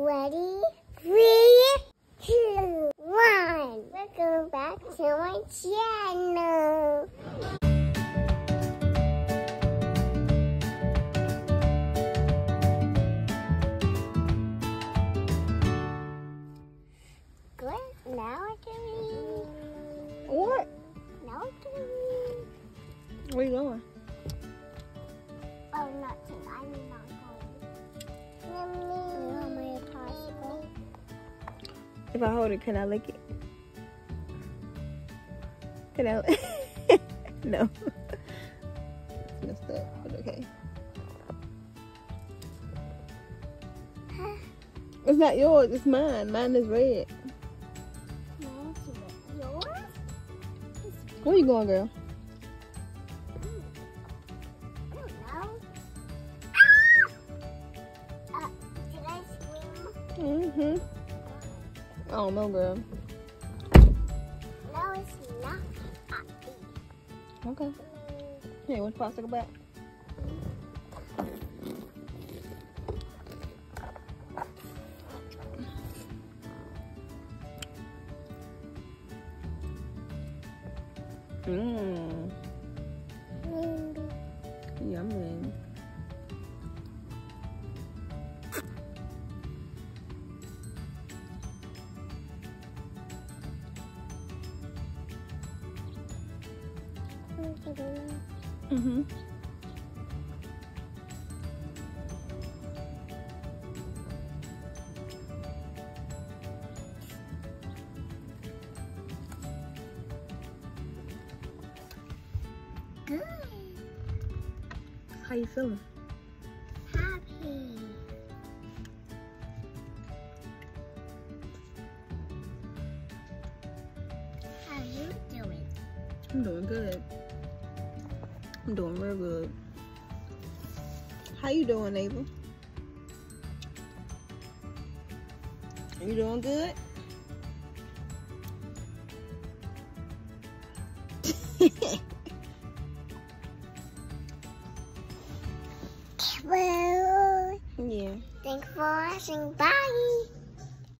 Ready? 3, 2, 1. Welcome back to my channel. Good. Now I can read. What? Now I can read. Where you going? Oh, not tonight. I'm not going. Mommy, my possible. If I hold it, can I lick it? Can I? No. It's messed up, but okay. It's not yours, it's mine. Mine is red. Yours? Where you going, girl? I don't know. Did I scream? I don't know, girl. No, it's not happy. Okay. Hey, want the popsicle back? Yummy. Good. How you feeling? Happy. How you doing? I'm doing good. I'm doing real good. How you doing, Ava? You doing good? Well, Yeah. thanks for watching. Bye.